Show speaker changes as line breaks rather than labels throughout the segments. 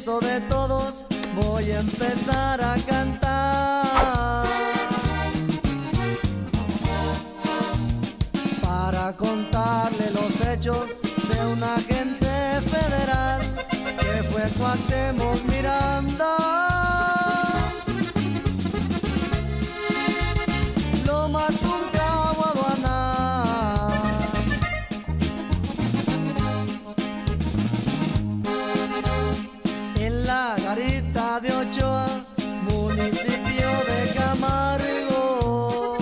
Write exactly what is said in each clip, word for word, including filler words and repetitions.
permiso de todos, voy a empezar a cantar para contarle los hechos de un agente federal que fue Cuauhtémoc Miranda. Lo mató un cabo aduanal. En la garita de Ochoa, municipio de Camargo,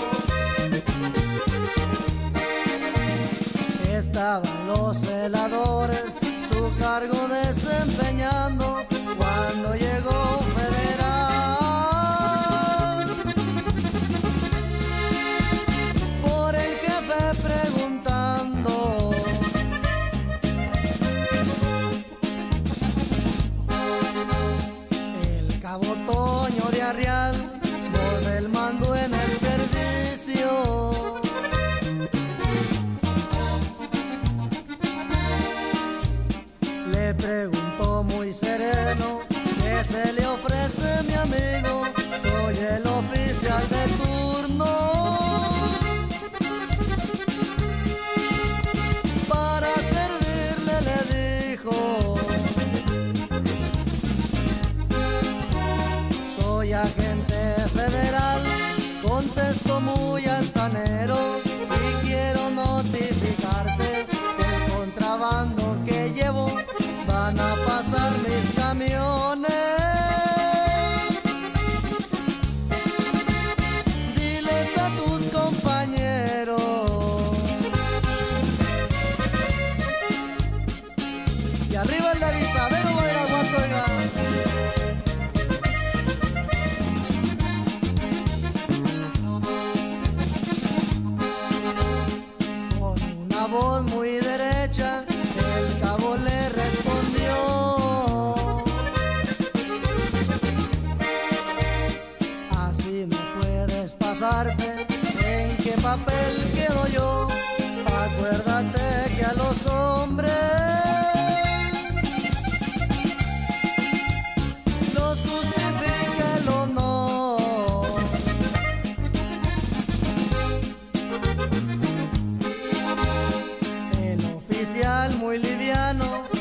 estaban los celadores, su cargo desempeñando, cuando llegó un federal. Por el jefe preguntando, el cabo Toño de Arrial, voz del mando en el servicio. Le preguntó muy sereno, ¿qué se le ofrece, mi amigo? Soy el oficial de turno. Para servirle, le dijo, soy agente federal, contestó muy altanero, y quiero notificarte que el contrabando que llevo van a pasar mis camiones. Diles a tus compañeros. Y arriba el deslizadero va a ir a Guato, oiga. Con una voz muy derecha, el cabo le respondió, así no puedes pasarte, ¿en qué papel quedo yo? Acuérdate que a los hombres los justifica el honor. El oficial muy liviano